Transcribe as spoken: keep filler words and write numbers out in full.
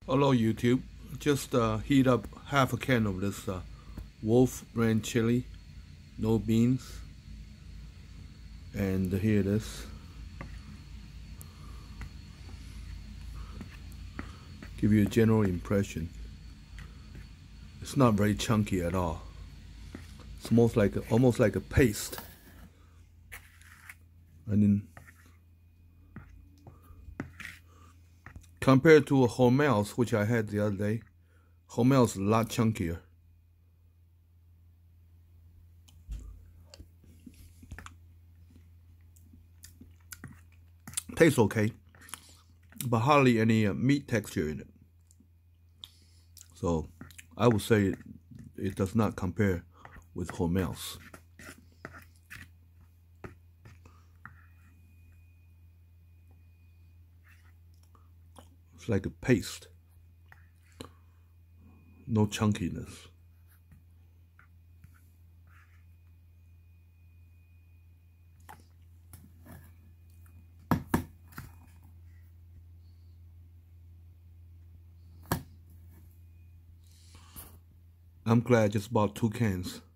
Hello YouTube, just uh, heat up half a can of this uh, Wolf brand chili, no beans, and here it is. Give you a general impression. It's not very chunky at all. It's almost like a, almost like a paste. And then compared to a Hormel's, which I had the other day, Hormel's is a lot chunkier. Tastes okay, but hardly any uh, meat texture in it. So I would say it, it does not compare with Hormel's. It's like a paste, no chunkiness. I'm glad I just bought two cans.